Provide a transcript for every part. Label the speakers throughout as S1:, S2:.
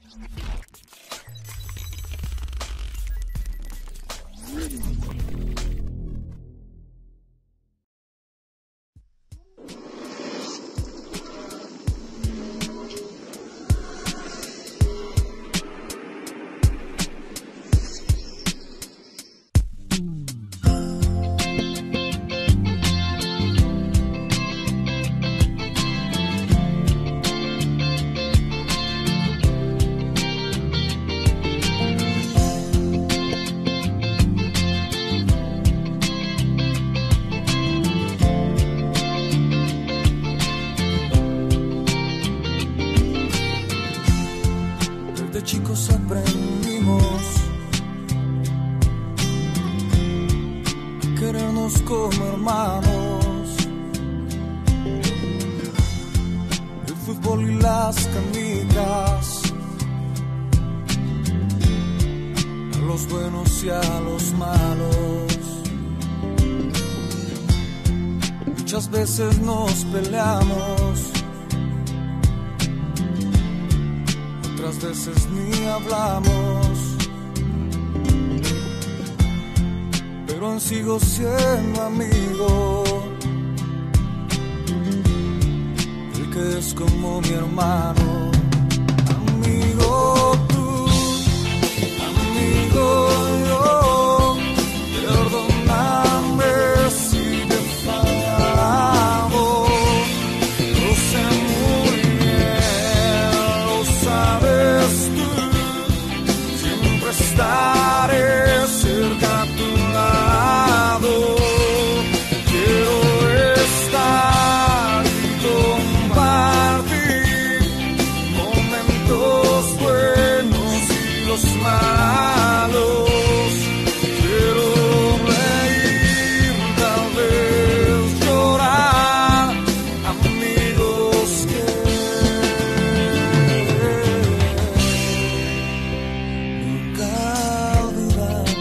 S1: Chicos aprendimos a querernos como hermanos. El fútbol y las canicas, a los buenos y a los malos. Muchas veces nos peleamos, otras veces ni hablamos, pero aún sigo siendo amigo, el que es como mi hermano. Amigo tú, amigo yo, perdóname si te he fallado, lo sé muy bien, lo sabes tú, siempre estaré cerca a tu lado, quiero estar y compartir momentos buenos y los malos, quiero reír, tal vez llorar, amigos que nunca olvidamos.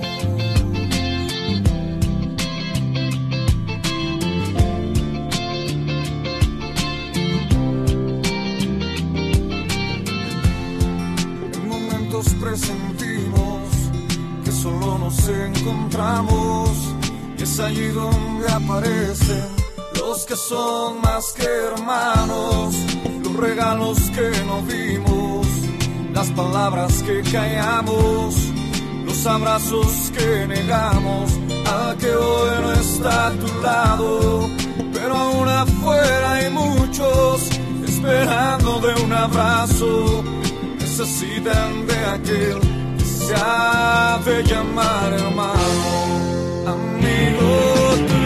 S1: En momentos presentimos que solo nos encontramos, y es allí donde aparecen los que son más que hermanos, los regalos que no vimos, las palabras que callamos, los abrazos que negamos, al que hoy no está a tu lado, pero aún afuera hay muchos esperando de un abrazo, necesitan de aquel que se ha de llamar hermano. Amigo tú,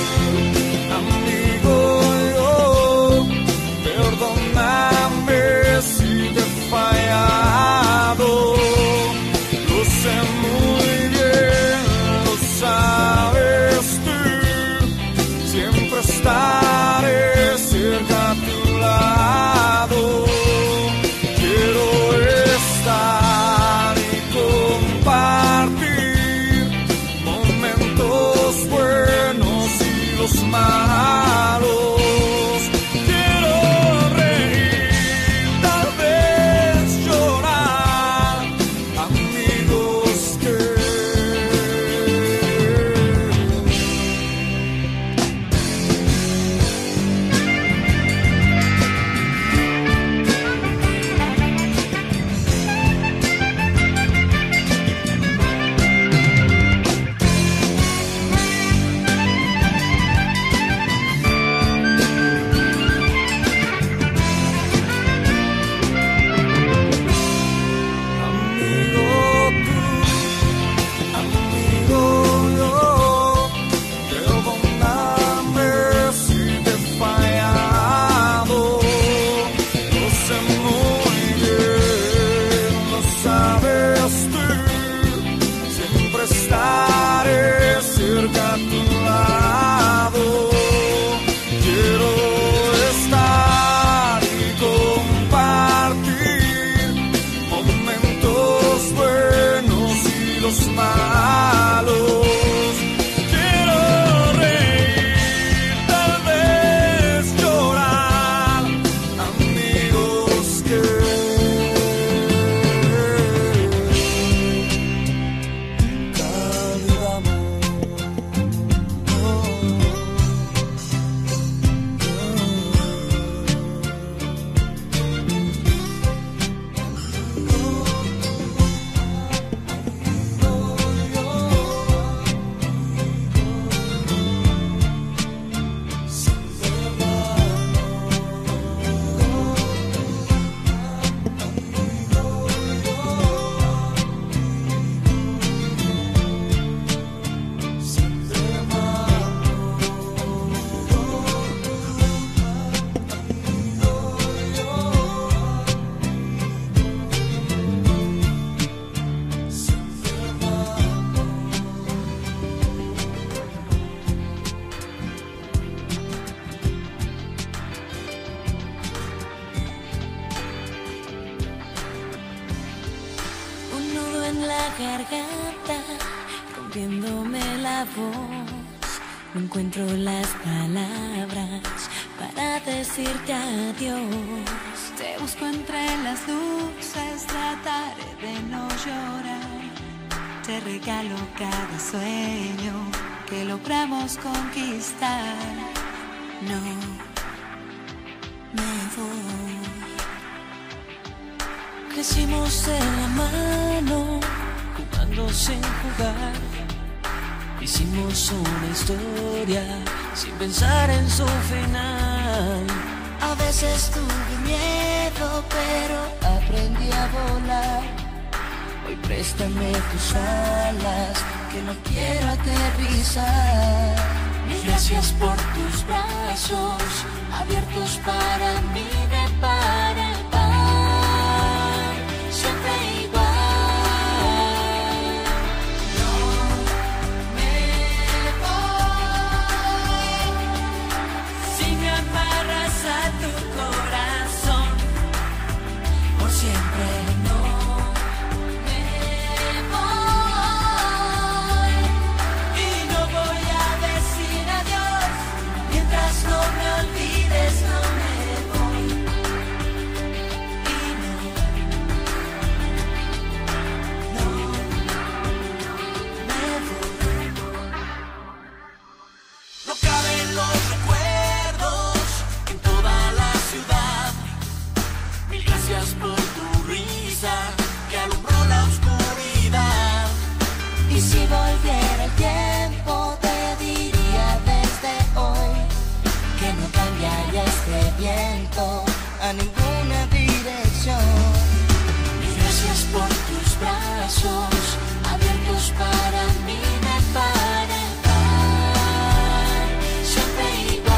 S1: amigo yo, perdóname si te he fallado, lo sé muy bien, lo sabes tú, siempre estaré cerca a tu lado, quiero estar y compartir
S2: la garganta, rompiéndome la voz. No encuentro las palabras para decirte adiós.
S3: Te busco entre las luces, trataré de no llorar. Te regalo cada sueño que logramos conquistar. No me voy.
S2: Crecimos de la mano, jugando sin jugar. Hicimos una historia sin pensar en su final. A veces tuve miedo, pero aprendí a volar. Hoy préstame tus alas, que no quiero aterrizar. Mil gracias por tus brazos, abiertos para mí de par en par. Siempre igual. A tu corazón por siempre. No me voy y no voy a decir adiós mientras no me olvides. No me voy y no me voy. No caben los recuerdos en toda la ciudad. Mil gracias por tu risa que alumbró la oscuridad. Y si volviera el tiempo te diría desde hoy que no cambiaría este viento a ninguna dirección. Mil gracias por tus brazos abiertos para mí de par en par. Siempre igual.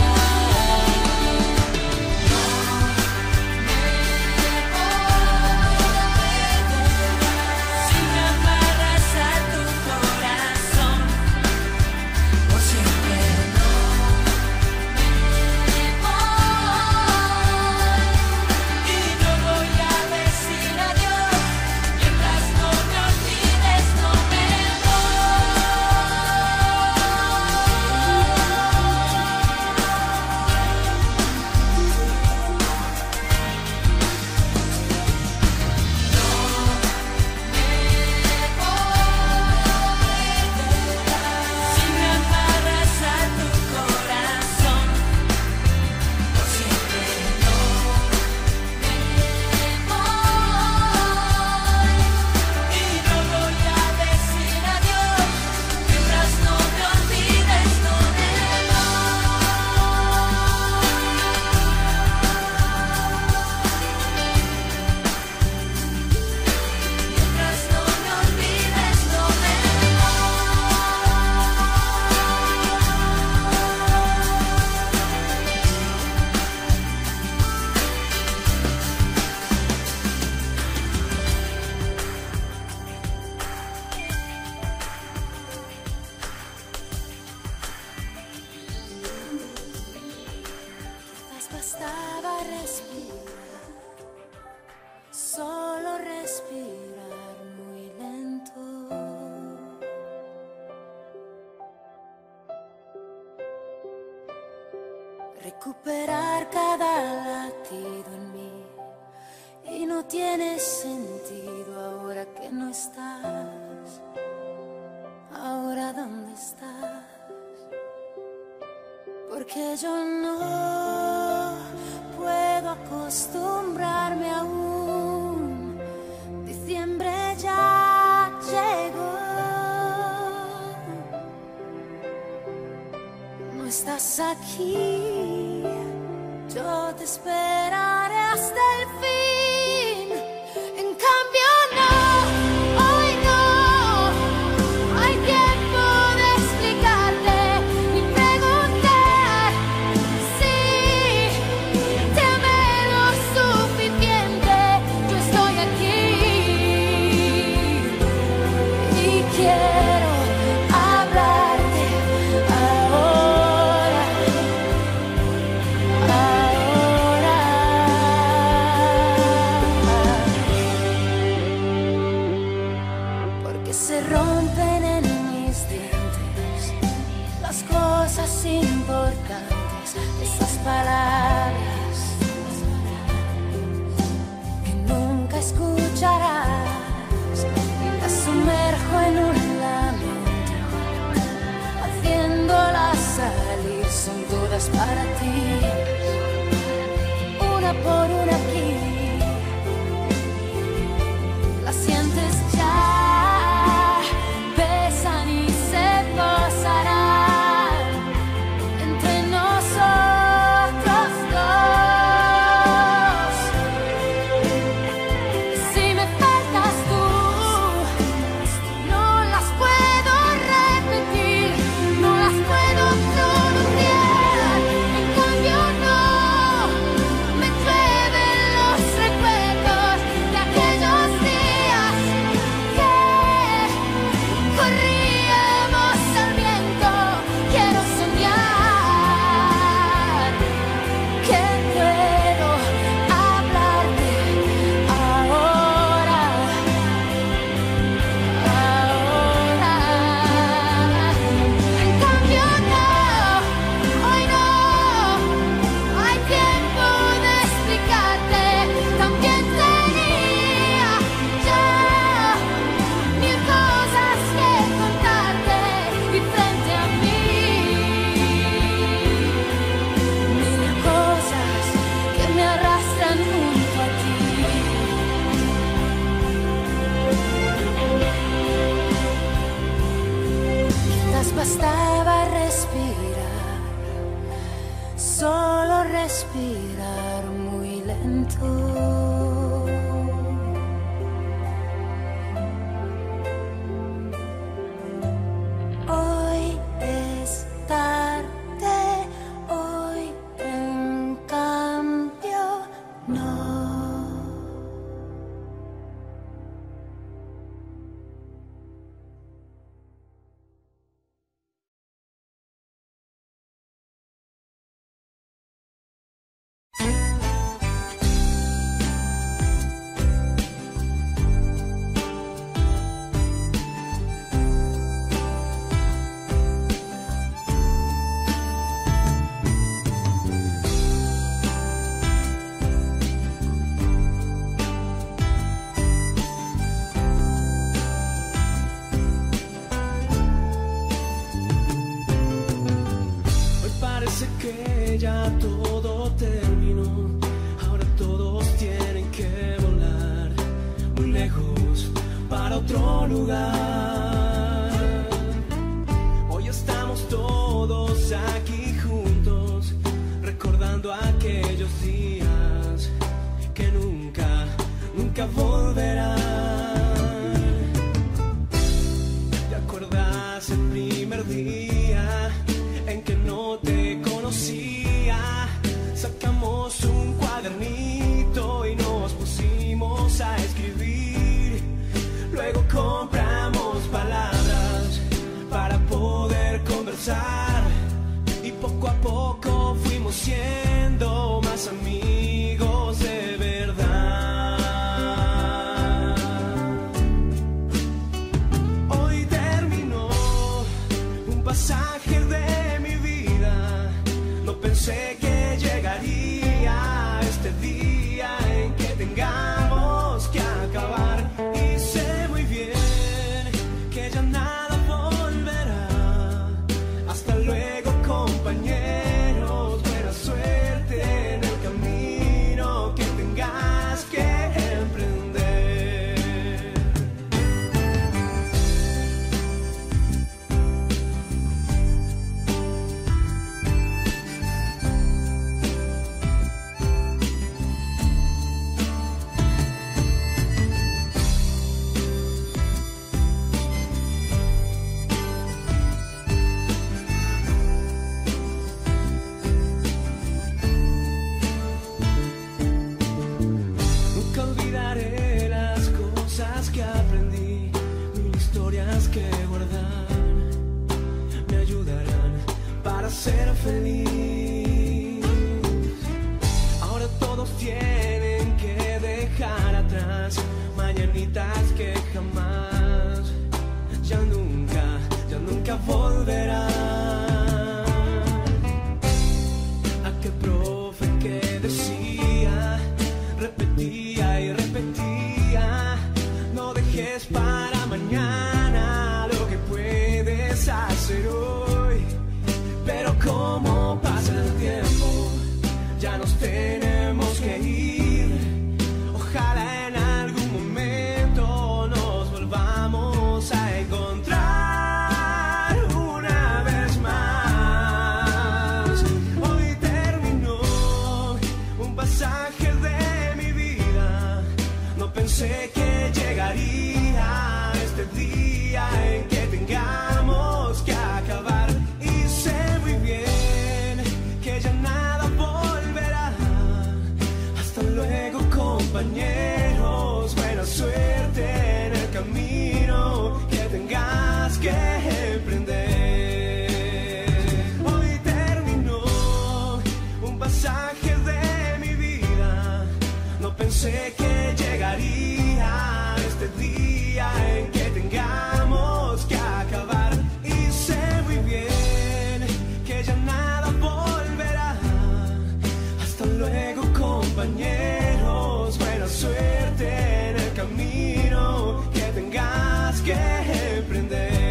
S2: Bastaba respirar, solo respirar muy lento. Recuperar cada latido en mí. Y no tiene sentido ahora que no estás. Ahora ¿dónde estás? Porque yo no puedo acostumbrarme aún. Diciembre ya llegó. No estás aquí, yo te esperaré hasta el fin. En cambio no, hoy no hay tiempo de explicarte ni preguntar si te amé lo suficiente. Yo estoy aquí y quiero hablarte ahora, ahora.
S3: palabras que nunca escucharás y las sumerjo en un lamento, haciéndolas salir. Son todas para ti, una por una aquí. Las sientes ya, pesan y se posarán entre nosotros dos. Si me faltas tú, no las puedo repetir, no las puedo pronunciar. En cambio no, me llueven los recuerdos de aquellos días que corríamos al viento. Quiero soñar que puedo hablarte ahora, ahora. En cambio no, hoy no hay tiempo de explicarte. También tenía yo mil cosas que contarte y frente a mí mil cosas que me arrastran junto a ti. Quizás bastaba respirar, solo respirar muy lento. Hoy es tarde, hoy en cambio no.
S4: Hoy parece que ya todo terminó. Ahora todos tienen que volar muy lejos para otro lugar. Hoy estamos todos aquí juntos, recordando aquellos días que nunca, nunca volverán. ¿Te acuerdas el primer día en que no te conocía? Sacamos un cuadernito y nos pusimos a escribir. Luego compramos palabras para poder conversar y poco a poco fuimos siendo más amigos de verdad. Hoy terminó un pasaje de mi vida. No pensé que llegaría este día en que tengamos que acabar. Y sé muy bien que ya nada volverá. Hasta luego, compañeros. Buena suerte en el camino que tengas que emprender. Nunca olvidaré las cosas que aprendí, mil historias que guardar me ayudarán para ser feliz. Ahora todos tienen que dejar atrás mañanitas que jamás, ya nunca volverán. ¿A qué pensé que llegaría este día en que tengamos que acabar. Y sé muy bien que ya nada volverá. Hasta luego, compañeros. Buena suerte en el camino que tengas que emprender. Hoy terminó un pasaje de mi vida. No pensé que llegaría este día en que tengamos que acabar. Y sé muy bien que ya nada volverá. Hasta luego, compañeros. Buena suerte en el camino que tengas que emprender.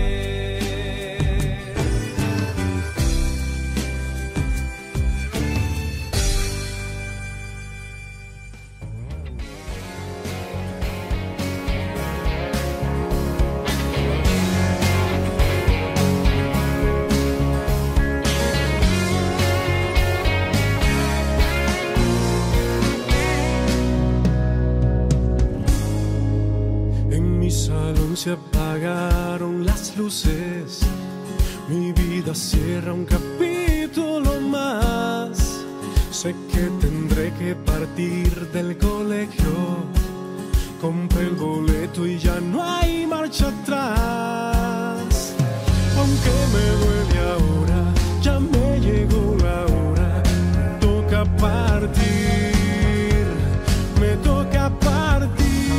S5: Se apagaron las luces, mi vida cierra un capítulo más. Sé que tendré que partir del colegio, compré el boleto y ya no hay marcha atrás. Aunque me duele ahora, ya me llegó la hora, toca partir, me toca partir.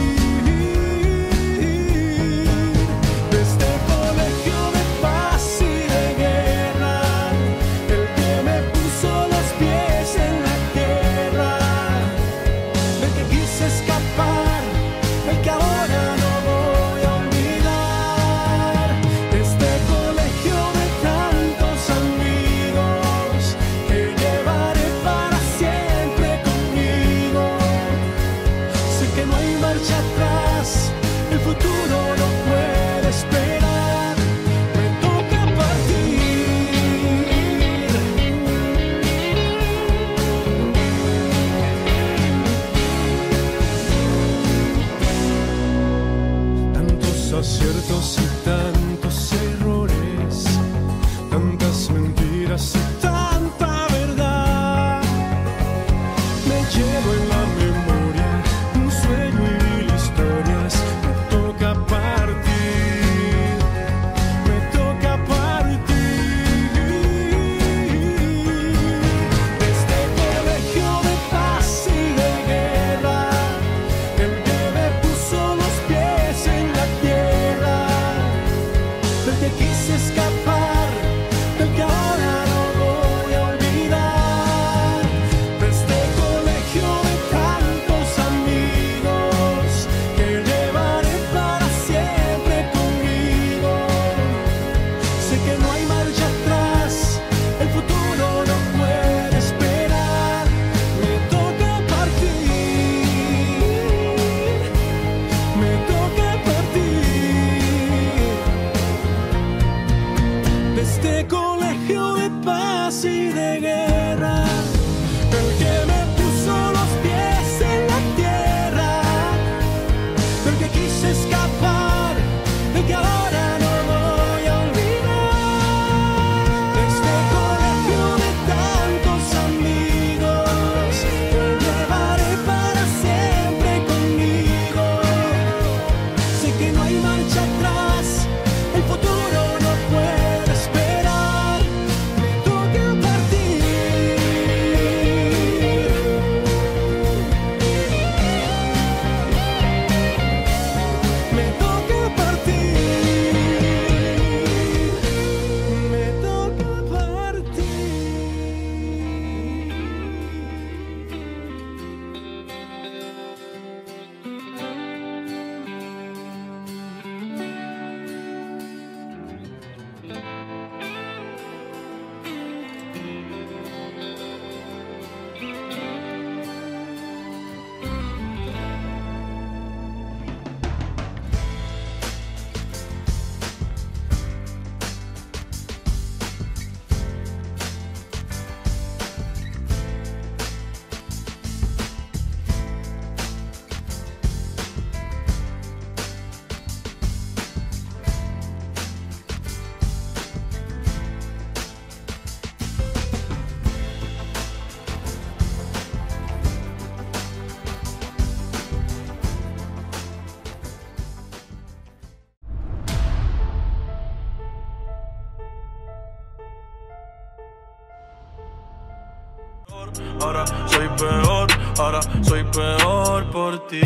S5: Aciertos y tantos errores, tantas mentiras y tanta verdad. Me llevo en la memoria un sueño y mil historias. Me toca partir, me toca partir. De este colegio de paz y de guerra, el que me puso los pies en la tierra.
S1: ahora soy peor, ahora soy peor por ti.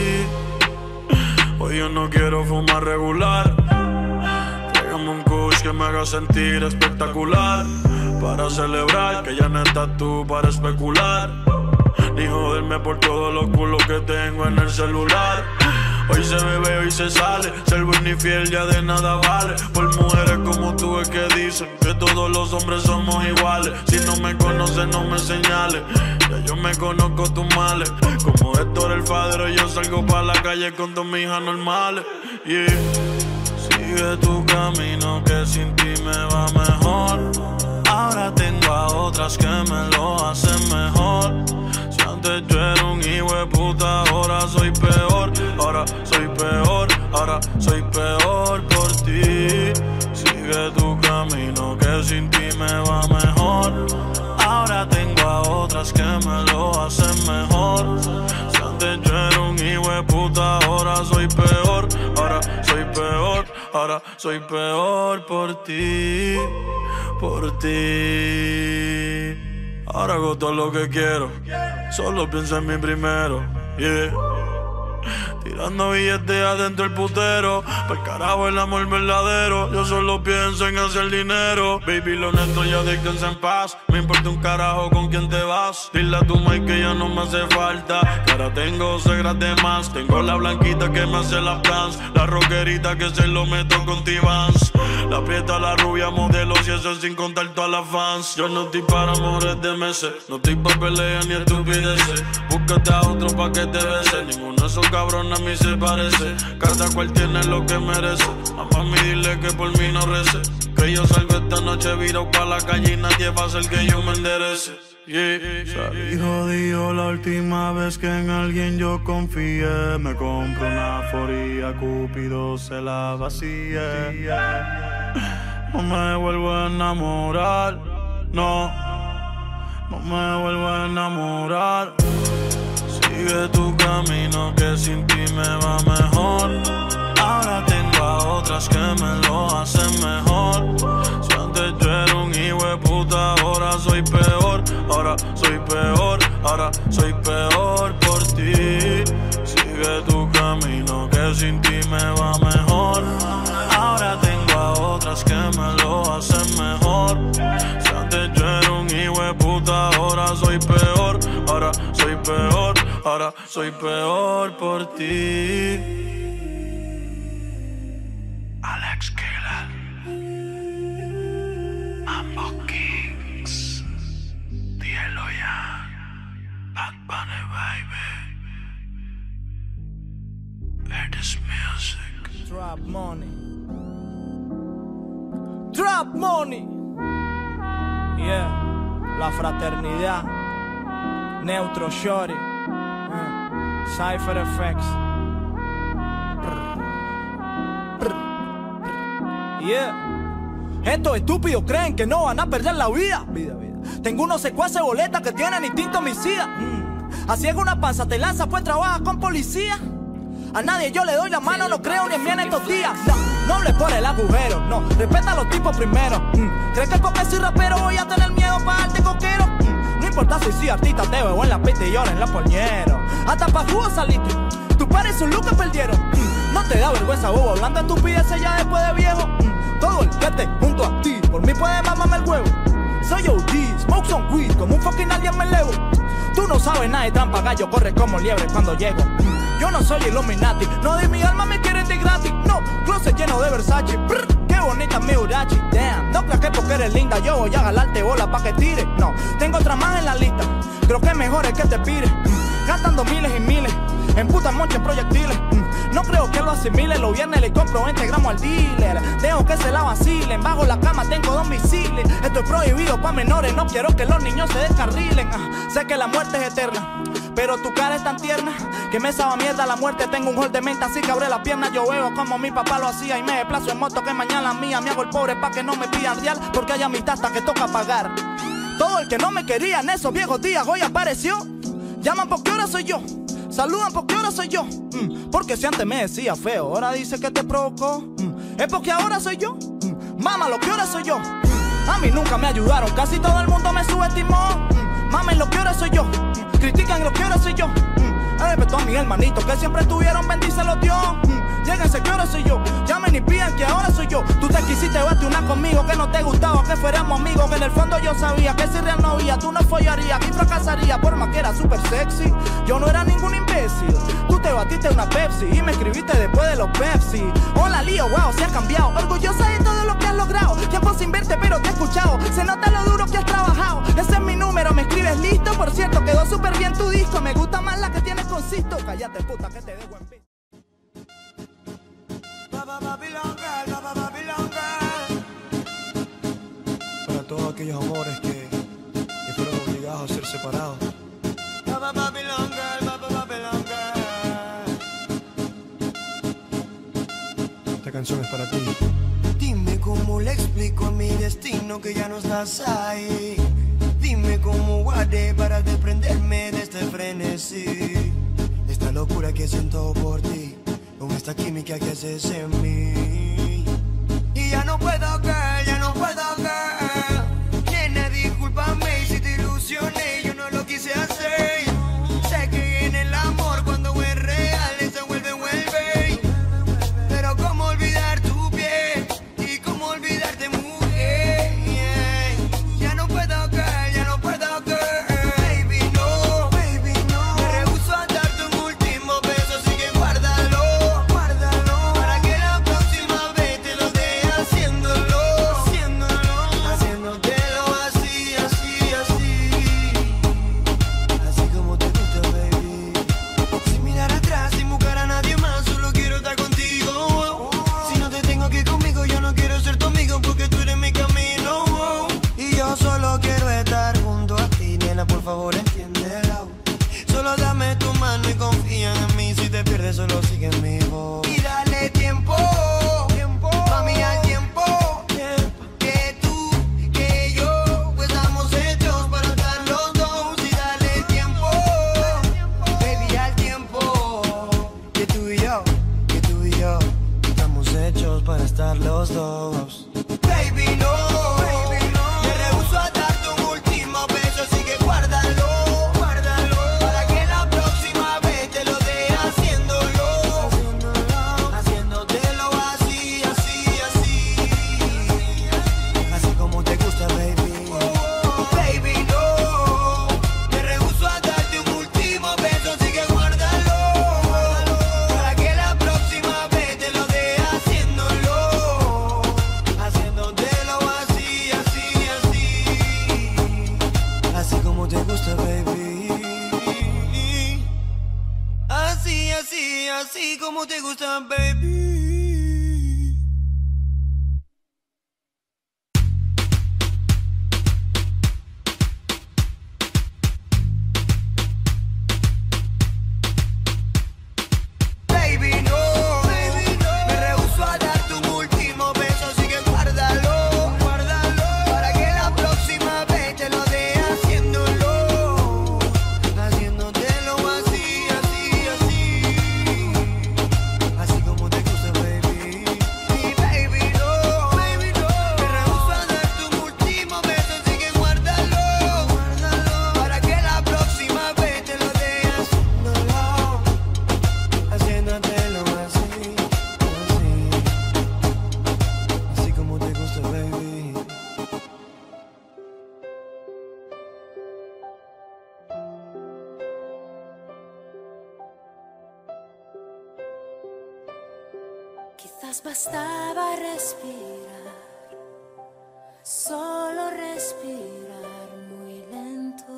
S1: Hoy yo no quiero fumar regular. Tráigame un kush que me haga sentir espectacular, para celebrar que ya no estás tú para especular, ni joderme por todos los culos que tengo en el celular. Hoy se bebe, hoy se sale, ser buen y fiel ya de nada vale. Por mujeres como tú es que dicen que todos los hombres somos iguales. Si no me conoces no me señales, ya yo me conozco tus males. Como Héctor el Fadero yo salgo pa' la calle con dos hijas normales. Yeah. Sigue tu camino que sin ti me va mejor. Ahora tengo a otras que me lo hacen mejor. Si antes yo era un hijo de puta, ahora soy peor. Ahora soy peor, ahora soy peor por ti. Sigue tu camino que sin ti me va mejor. Ahora tengo a otras que me lo hacen mejor. Si antes yo era un hijo de puta, ahora soy peor. Ahora soy peor, ahora soy peor por ti. Por ti. Ahora hago todo lo que quiero, solo pienso en mí primero. Yeah. Tirando billetes adentro el putero, pa'l carajo el amor verdadero. Yo solo pienso en hacer dinero. Baby, lo neto ya descansa en paz. Me importa un carajo con quién te vas. Dile a tu Mike que ya no me hace falta, que ahora tengo segras de más. Tengo la blanquita que me hace las plans, la rockerita que se lo meto con T-Vans, la prieta, la rubia, modelos y eso sin contar todas las fans. Yo no estoy para amores de meses, no estoy pa' peleas ni estupideces. Búscate a otro pa' que te bese, ninguno de esos cabrones a mí se parece. Cada cual tiene lo que merece. A mami dile que por mí no rece, que yo salgo esta noche virado pa' la calle y nadie va a hacer que yo me enderece. Yeah. Salí jodido la última vez que en alguien yo confié. Me compro una foría, Cupido se la vacíe. No me vuelvo a enamorar, no, no me vuelvo a enamorar. Sigue tu camino que sin ti me va mejor. Ahora tengo a otras que me lo hacen mejor. Si antes yo era un hijo de puta, ahora soy peor. Ahora soy peor, ahora soy peor por ti. Sigue tu camino que sin ti me va mejor. Ahora tengo a otras que me lo hacen mejor. Si antes yo era un hijo de puta, ahora soy peor. Ahora soy peor, ahora soy peor por ti. Alex Killer, Mambo Kings, Dielo ya, Bad Bunny baby. Hear this music.
S5: Drop money. Drop money. Yeah, la fraternidad. Neutro Shorty. Cypher Effects. Yeah. Estos estúpidos creen que no van a perder la vida. Tengo unos secuaces boletas que tienen instinto homicida. Así es una panza, te lanza, pues trabaja con policía. A nadie yo le doy la mano, no creo ni en mí en estos días. No hables por el agujero, no, respeta a los tipos primero. ¿Crees que porque soy rapero voy a tener miedo para darte coquero? No importa si soy artista, te veo en la pista y lloro en los polñeros. Hasta pa' jugo saliste, tu pares un look que perdieron. No te da vergüenza, bobo, hablando estupideces ya después de viejo. Todo el que esté junto a ti, por mí puede mamarme el huevo. Soy OG, smoke some weed, como un fucking alien me elevo. Tú no sabes nada de trampa, gallo, corre como liebre cuando llego. Yo no soy Illuminati, no de mi alma me quieren de gratis. No, closet lleno de Versace, brr, qué bonita mi Urachi. Damn, no creas que porque eres linda yo voy a jalarte bola pa' que tire. No, tengo otra más en la lista, creo que mejor es que te pire. Gastando miles y miles, en putas monches proyectiles. No creo que lo asimile, los viernes le compro 20 gramos al dealer. Dejo que se la vacilen, bajo la cama tengo 2 misiles. Esto es prohibido pa' menores, no quiero que los niños se descarrilen. Sé que la muerte es eterna, pero tu cara es tan tierna que me sabe mierda la muerte. Tengo un hall de menta, así que abre las piernas. Yo veo como mi papá lo hacía y me desplazo en moto que mañana mía. Me hago el pobre pa' que no me pidan real, porque hay amistad hasta que toca pagar. Todo el que no me quería en esos viejos días hoy apareció. Llaman porque ahora soy yo, saludan porque ahora soy yo. Porque si antes me decía feo, ahora dice que te provocó. Es porque ahora soy yo. Mama, lo que ahora soy yo. A mí nunca me ayudaron, casi todo el mundo me subestimó. Amen lo que ahora soy yo, critican lo que ahora soy yo. Respeto a mis hermanitos que siempre estuvieron, bendícelos Dios. Lléguense que ahora soy yo, llamen y pidan que ahora soy yo. Tú te quisiste bate una conmigo que no te gustaba, que fuéramos amigos, que en el fondo yo sabía que si real no había, tú no follarías y fracasarías por más que era súper sexy. Yo no era ningún imbécil, tú te batiste una Pepsi y me escribiste después de los Pepsi. Hola Lío, wow, se ha cambiado, orgullosa de todo lo que has logrado. Tiempo sin verte pero te he escuchado, se nota lo duro que has trabajado. Ese es mi número, me escribes listo, por cierto quedó súper bien tu disco. Me gusta más la que tienes con Sisto, cállate puta que te dejo en pie.
S4: Para todos aquellos amores que fueron obligados a ser separados. Esta canción es para ti.
S6: Dime cómo le explico a mi destino que ya no estás ahí. Dime cómo haré para desprenderme de este frenesí, esta locura que siento por ti, con esta química que haces en mí. Y ya no puedo caer, ya no puedo caer. Nena, discúlpame si te ilusioné, yo no lo quise hacer. Sé que en el amor cuando es real se vuelve. Pero cómo olvidar tu piel y cómo olvidarte, mujer. Ya no puedo caer, ya no puedo caer. Baby no, me rehuso a darte un último beso, así que guárdalo, para que la próxima vez te lo dé haciéndolo, haciéndotelo así, así como te gusta, baby. Sin mirar atrás, sin buscar a nadie más, solo quiero estar contigo. Si no te tengo aquí conmigo, yo no quiero ser tu amigo, porque tú eres mi camino. Y yo solo quiero estar junto a ti, nena, por favor entiéndelo. Solo dame tu mano y confía en mí, si te pierdes solo sigue mi voz. Y dale tiempo, mami, al tiempo. Que tú, que yo, pues estamos hechos para estar los dos. Y dale tiempo, baby, al tiempo. Que tú y yo, estamos hechos para estar los dos. Baby, no, me rehuso a darte un último beso, así que guárdalo, para que la próxima vez te lo dé haciéndolo, haciéndotelo así, así como te gusta, baby. Baby, no, me rehuso a darte un último beso, así que guárdalo, para que la próxima vez te lo dé haciéndolo, haciéndotelo así, así como te gusta, baby. Así como te gusta, baby. Baby, no, me rehuso a darte un último beso, así que guárdalo, para que la próxima vez te lo dé haciéndolo, haciéndotelo así, así como te gusta, baby. Y baby, no, me rehuso a darte un último beso, así que guárdalo, para que la próxima vez te lo dé haciéndolo, haciéndotelo así como te gusta, baby.
S3: Quizás bastaba respirar, solo respirar muy lento.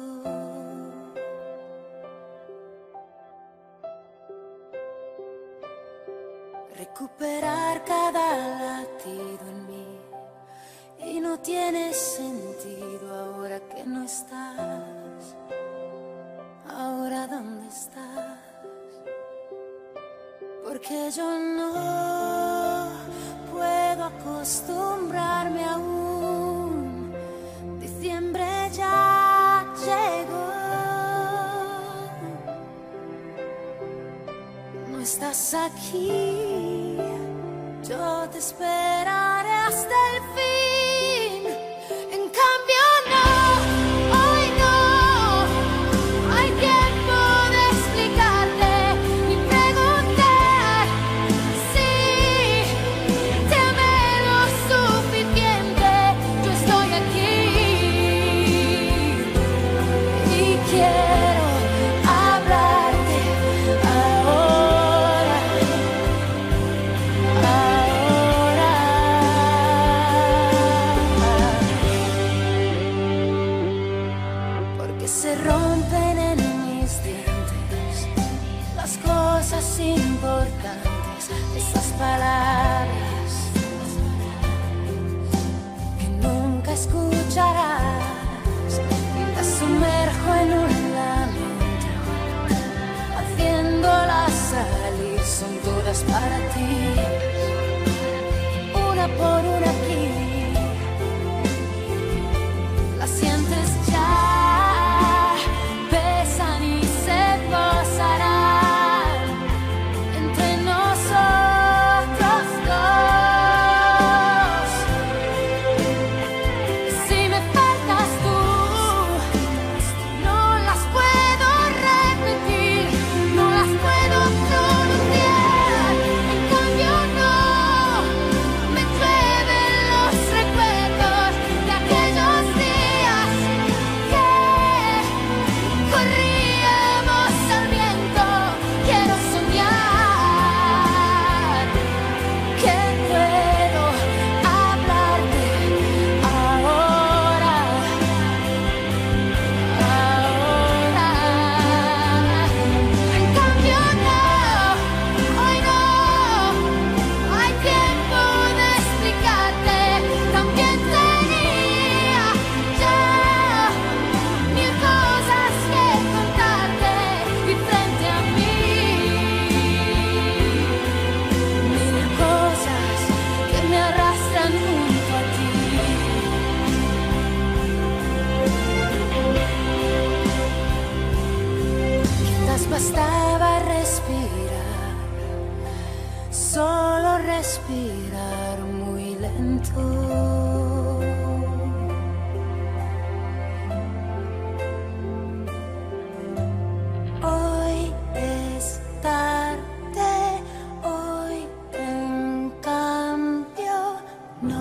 S3: Recuperar cada latido en mí, y no tiene sentido ahora que no estás. Ahora ¿dónde estás? Porque yo no puedo acostumbrarme aún. Diciembre ya llegó. No estás aquí, yo te esperaré hasta el fin. En cambio no, hoy no. para ti, una por una aquí. Las sientes ya, pesan y se posarán entre nosotros dos. Si me faltas tú, no las puedo repetir, no las puedo pronunciar. En cambio no, me llueven los recuerdos de aquellos días que corríamos al viento. Quiero soñar que puedo hablarte ahora. En cambio no, hoy no hay tiempo de explicarte. También tenía ya mil cosas que contarte y frente a mí mil cosas que me arrastran junto a ti. Quizás bastaba respirar, solo respirar muy lento. Hoy es tarde, hoy en cambio no.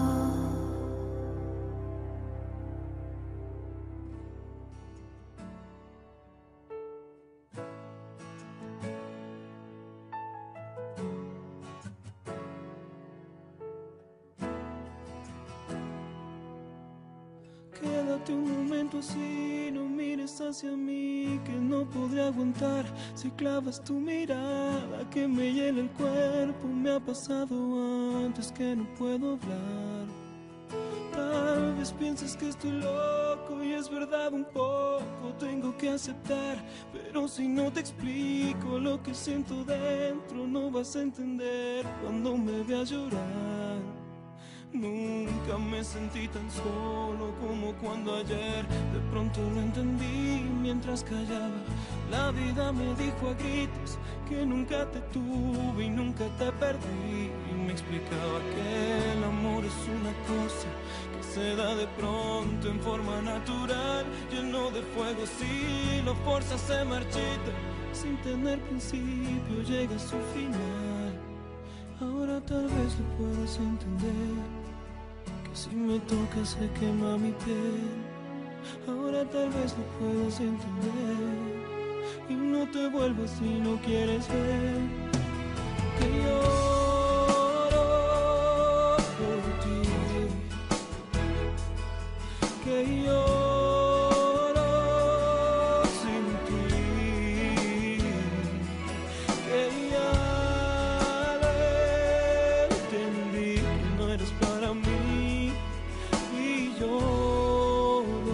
S7: Quédate un momento así, no mires hacia mí, que no podré aguantar si clavas tu mirada que me hiela el cuerpo. Me ha pasado antes que no puedo hablar. Tal vez pienses que estoy loco y es verdad un poco, tengo que aceptar, pero si no te explico lo que siento dentro, no vas a entender cuando me veas llorar. Nunca me sentí tan solo como cuando ayer de pronto lo entendí mientras callaba. La vida me dijo a gritos que nunca te tuve y nunca te perdí, y me explicaba que el amor es una cosa que se da de pronto en forma natural, lleno de fuego. Si lo forzas se marchita, sin tener principio llega a su final. Ahora tal vez lo puedas entender, que si me tocas se quema mi piel. Ahora tal vez lo puedas entender y no te vuelvas si no quieres ver que lloro por ti, que lloro sin ti, que ya lo entendí, que no eres para mí y lloro.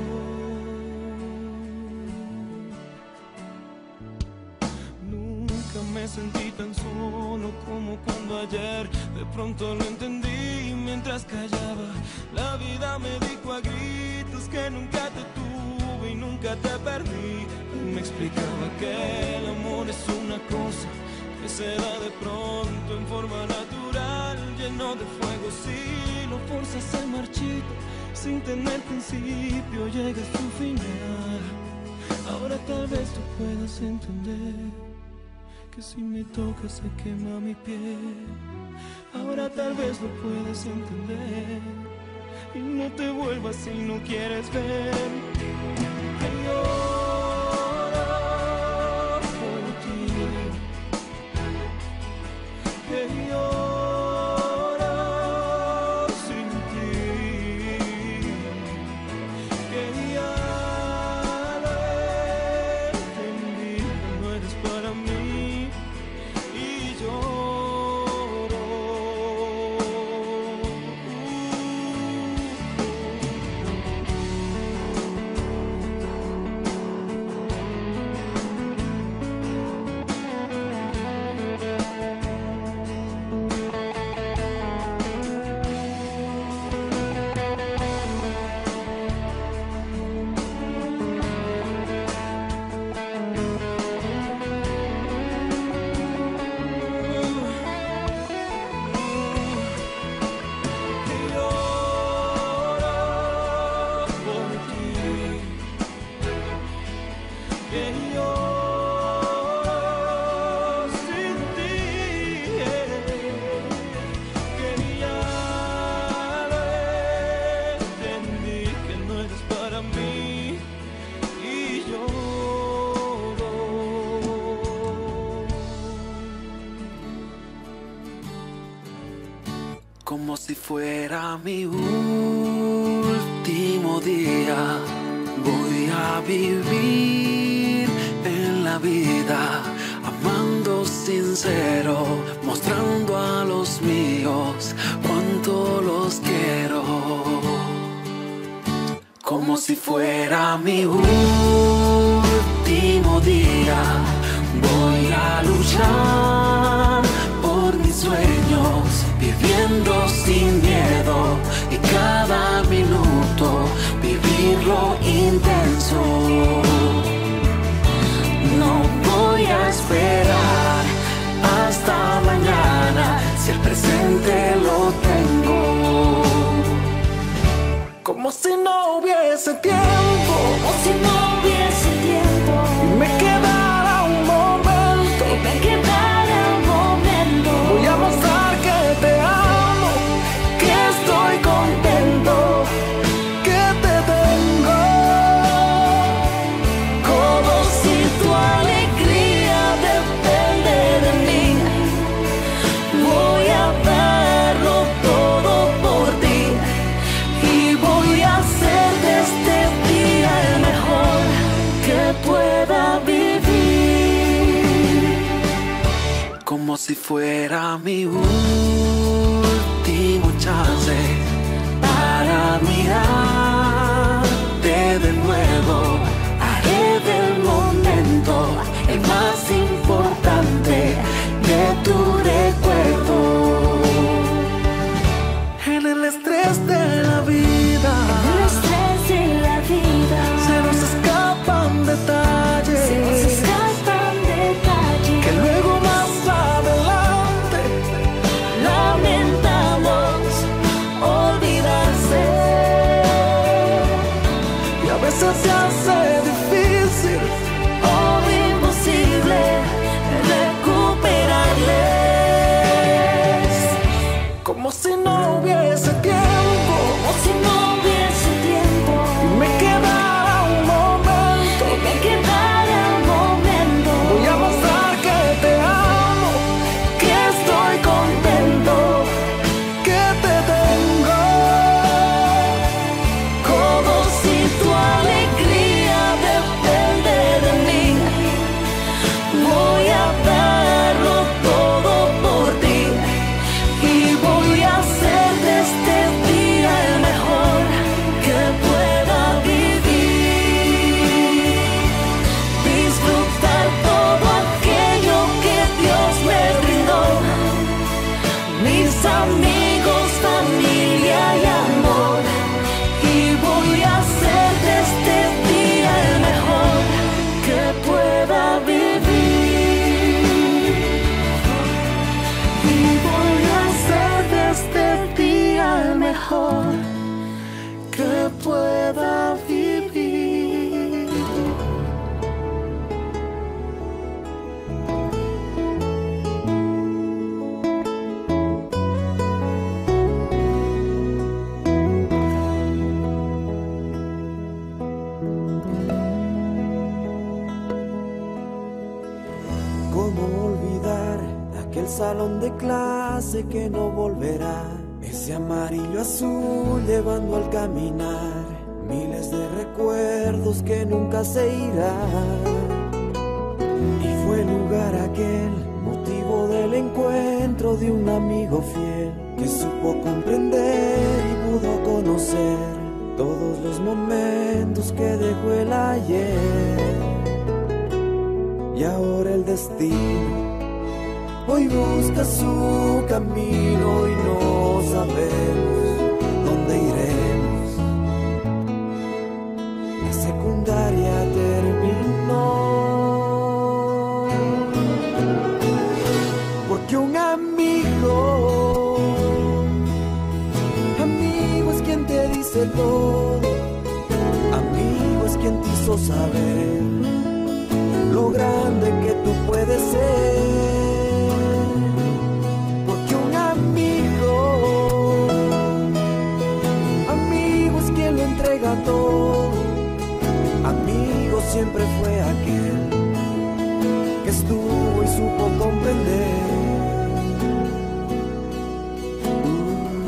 S7: Nunca me sentí tan solo como cuando ayer de pronto lo entendí mientras callaba. La vida me dijo a gritos que nunca te tuve y nunca te perdí, y me explicaba que el amor es una cosa que se da de pronto en forma natural, lleno de fuego. Si lo forzas se marchita, sin tener principio llega a su final. Ahora tal vez tú puedas entender que si me tocas se quema mi piel. Ahora tal vez lo puedas entender y no te vuelvas si no quieres ver que lloro por ti, que lloro sin ti, que ya lo entendí, no eres para mí y lloro.
S2: Como si fuera mi último día, voy a vivir en la vida, amando sincero, mostrando a los míos cuánto los quiero. Como si fuera mi último día, voy a luchar por mis sueños, viviendo sin miedo y cada minuto vivirlo intenso. No voy a esperar hasta mañana si el presente lo tengo. Como si no hubiese tiempo,
S3: como si no hubiese tiempo,
S2: y me quedara un momento,
S3: y me quedara un momento.
S2: voy a mostrar que te amo, que estoy contento, que te tengo.
S3: Como si tu alegría depende de mí, voy a darlo todo por ti, y voy a hacer de este día el mejor que pueda vivir.
S2: Como si fuera mi último chance para mirarte de nuevo. Haré del momento el más importante de tu recuerdo. En el estrés de la vida,
S3: El estrés de la vida,
S2: se nos escapan detalles,
S3: se nos escapan detalles
S2: que luego más adelante
S3: lamentamos olvidarse.
S2: y a veces se hace difícil
S3: O imposible recuperarles.
S2: como si no hubiese tiempo
S3: Como si no hubiese tiempo,
S2: y me quedara un momento.
S3: y me quedara un momento.
S2: Voy a mostrar que te amo, que estoy contento, que te tengo.
S3: Como si tu alegría depende de mí, voy a darlo todo por ti, y voy a hacer de este día el mejor que pueda vivir. Disfrutar todo aquello que Dios me brindó, mis amigos, familia y amor, y voy a hacer de este día el mejor que pueda vivir. Y voy a hacer de este día el mejor que pueda vivir.
S6: ¿Cómo olvidar aquel salón de clase que no volverá? Ese amarillo azul llevando al caminar miles de recuerdos que nunca se irán. Y fue el lugar aquel, motivo del encuentro de un amigo fiel que supo comprender y pudo conocer todos los momentos que dejó el ayer. Y ahora el destino hoy busca su camino y no sabemos dónde iremos. La secundaria terminó porque un amigo es quien te dice todo, amigo es quien te hizo saber lo grande que tú puedes ser. Porque un amigo es quien lo entrega todo. Amigo siempre fue aquel que estuvo y supo comprender.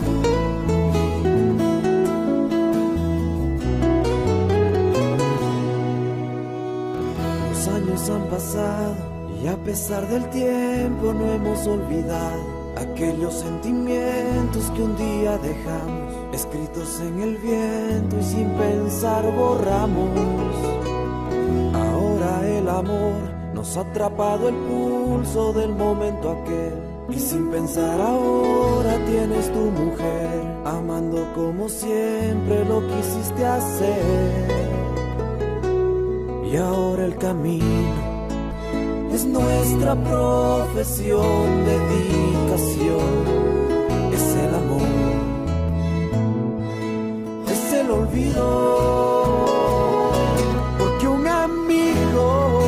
S6: pesar del tiempo no hemos olvidado aquellos sentimientos que un día dejamos, escritos en el viento y sin pensar borramos. Ahora el amor nos ha atrapado el pulso del momento aquel, y sin pensar ahora tienes tu mujer, amando como siempre lo quisiste hacer. Y ahora el camino es nuestra profesión, dedicación, es el amor, es el olvido, porque un amigo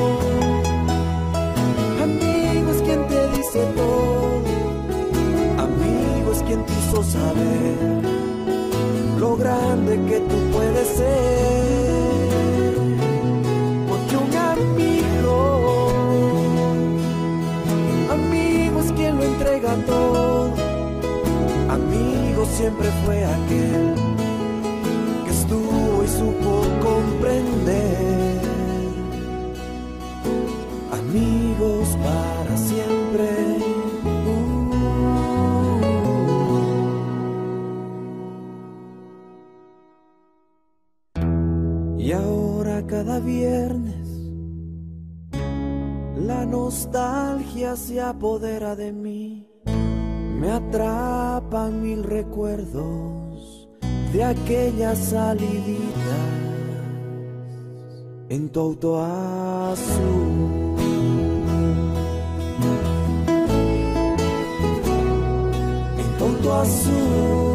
S6: es quien te dice todo, amigo es quien te hizo saber lo grande que tú puedes ser, porque un amigo es quien lo entrega todo, amigo siempre fue aquel que estuvo y supo comprender, amigos para siempre. Y ahora cada viernes la nostalgia se apodera de mí, me atrapan mil recuerdos de aquellas saliditas en tu auto azul. En tu auto azul.